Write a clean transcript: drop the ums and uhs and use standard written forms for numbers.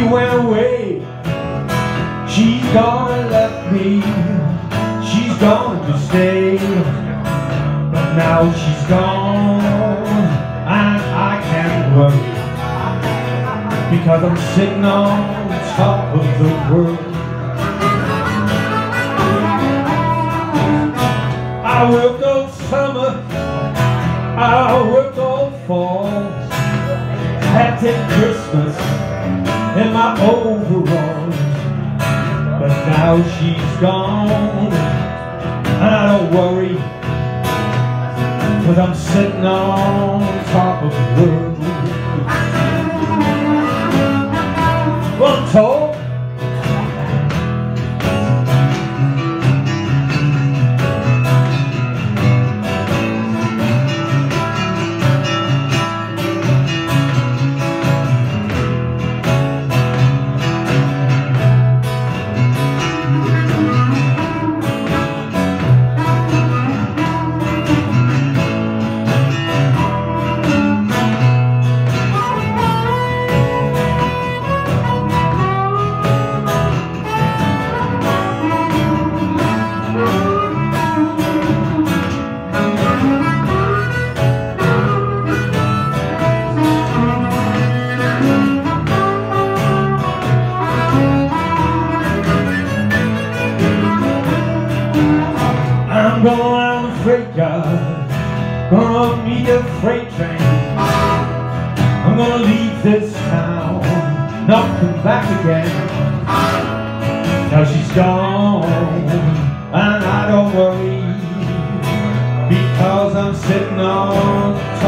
went away. She's gone and left me. She's gone to stay. But now she's gone and I can't worry, because I'm sitting on top of the world. I worked all summer, I worked all fall, had to take Christmas in my overalls. But now she's gone and I don't worry, 'cause I'm sitting on top of the world. Well, I'm told I'm going on the freight yard, gonna meet a freight train. I'm gonna leave this town, not come back again. Now she's gone, and I don't worry, because I'm sitting on